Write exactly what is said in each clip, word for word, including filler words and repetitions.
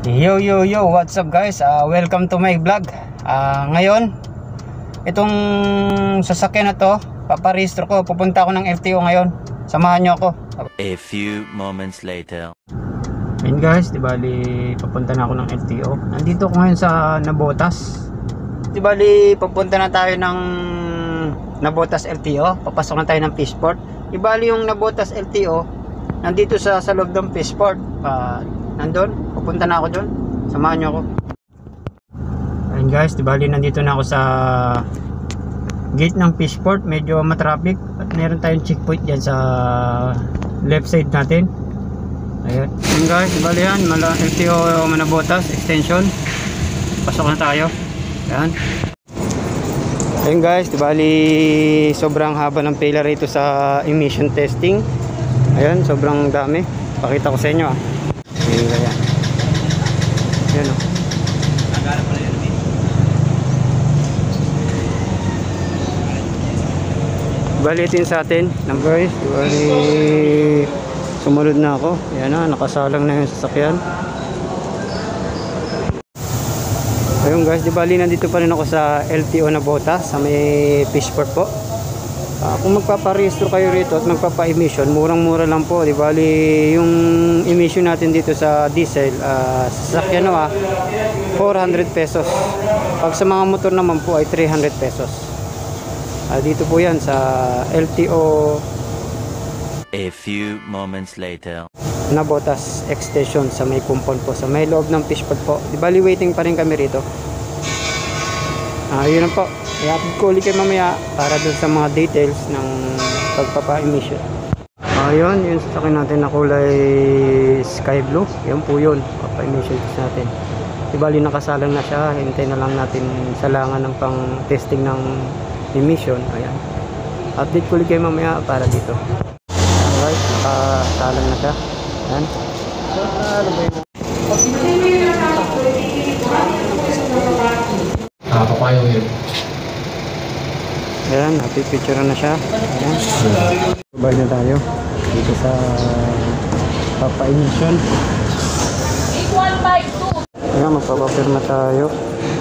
Yo yo yo, what's up guys? Uh, welcome to my vlog. Uh, ngayon, itong sasakyan na to, paparehistro ko. Pupunta ako ng L T O ngayon. Samahan nyo ako. A few moments later. Ayun guys, di bali papunta na ako ng L T O. Nandito ako ngayon sa Navotas. Di bali papunta na tayo ng Navotas L T O. Papasok na tayo ng Fishport. Di bali yung Navotas L T O nandito sa, sa loob ng Fishport. Uh, nandun, pupunta na ako dun. Samahan nyo ako. Ayun guys, di bali nandito na ako sa gate ng Fishport. Medyo matraffic at meron tayong checkpoint dyan sa left side natin. Ayun. Ayun guys, di bali yan, mala L T O Navotas extension. Pasok na tayo. Ayan. Ayun guys, di bali sobrang haba ng pila rito sa emission testing. Ayun, sobrang dami. Pakita ko sa inyo ah. Ayun, ayan. Ayan o. Balitin sa atin numbers. Bali sumunod na ako. Ayan na, nakasalang na yung sasakyan. Ayun guys, di bali nandito pa rin ako sa L T O Navotas sa may Fishport po. Uh, kung magpaparehistro kayo rito at magpapa-emission, murang-mura lang po. Di bali yung emission natin dito sa diesel, uh, sa sasakyan no, ah, four hundred pesos. Pag sa mga motor naman po ay three hundred pesos. Uh, dito po yan sa L T O A few moments later. Navotas extension sa may compound po, sa may loob ng Fishport po. Di bali waiting pa rin kami rito. Ah, uh, yun lang po. I-upload ko ulit kayo mamaya para dun sa mga details ng pagpapa-emission. Ayun, yun sasakyan natin na kulay sky blue. Yan po yun, papa-emission test natin. Ibali nakasalang na siya, hintay na lang natin salangan ng pang testing ng emission. Ayan. Update ko ulit kayo mamaya para dito. Alright, nakasalang na siya. Ayan. Ah, papayo yun. Ayan, napipicture na siya. Ayan. Babay na tayo dito sa papa-emission. Ayan, magpapapirma tayo.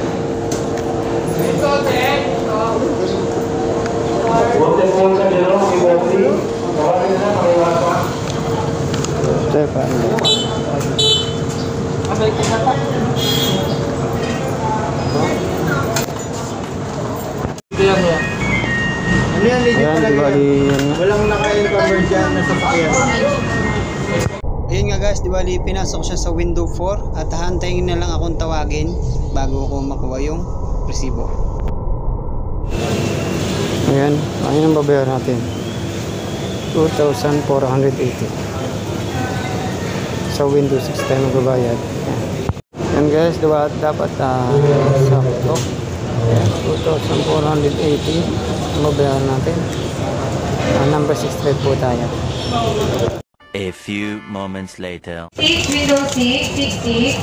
Ito pa. Ayan, di bali walang naka-cover dyan na sasakyan. Ayun nga guys, di bali pinasok siya sa window four at hahantayin na lang akong tawagin bago ko makuha yung resibo. Ayan, ayun ang babayaran natin, two thousand four hundred eighty. Sa window six tayo magbabayad. Ayan guys, diba, dapat uh, sakto two thousand four hundred eighty ang babayaran natin. uh, Number six trade po tayo. A few moments later. six, window six, six, six.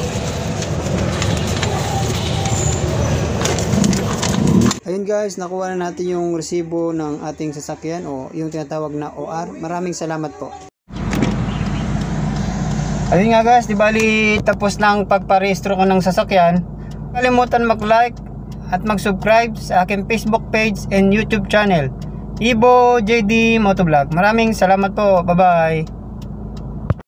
Ayun guys, nakuha na natin yung resibo ng ating sasakyan o yung tinatawag na O R. Maraming salamat po. Ayun nga guys, di bali tapos na ang pagparehistro ko ng sasakyan. Kalimutan mag-like at mag-subscribe sa aking Facebook page and YouTube channel, Ibo J D Motovlog. Maraming salamat po. Bye bye.